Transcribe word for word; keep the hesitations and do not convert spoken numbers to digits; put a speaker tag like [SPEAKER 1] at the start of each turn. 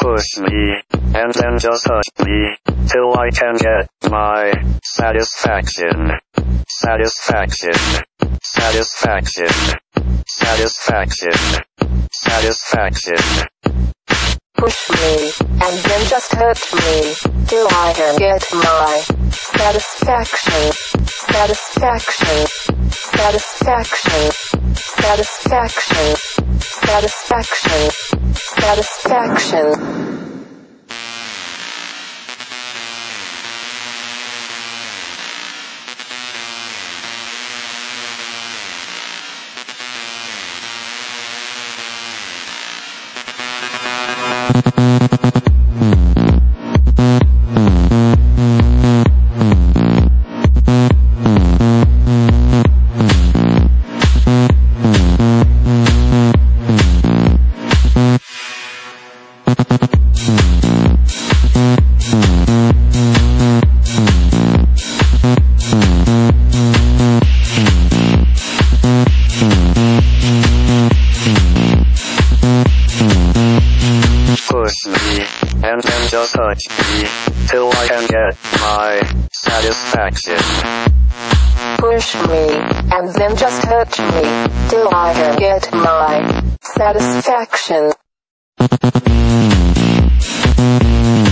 [SPEAKER 1] Push me, and then just touch me, till I can get my satisfaction. Satisfaction. Satisfaction. Satisfaction. Satisfaction.
[SPEAKER 2] Push me, and then just hurt me, till I can get my satisfaction. Satisfaction. Satisfaction. Satisfaction. Satisfaction. Satisfaction.
[SPEAKER 1] Push me, and then just touch me, till I can get my satisfaction.
[SPEAKER 2] Push me, and then just hurt me, till I can get my satisfaction.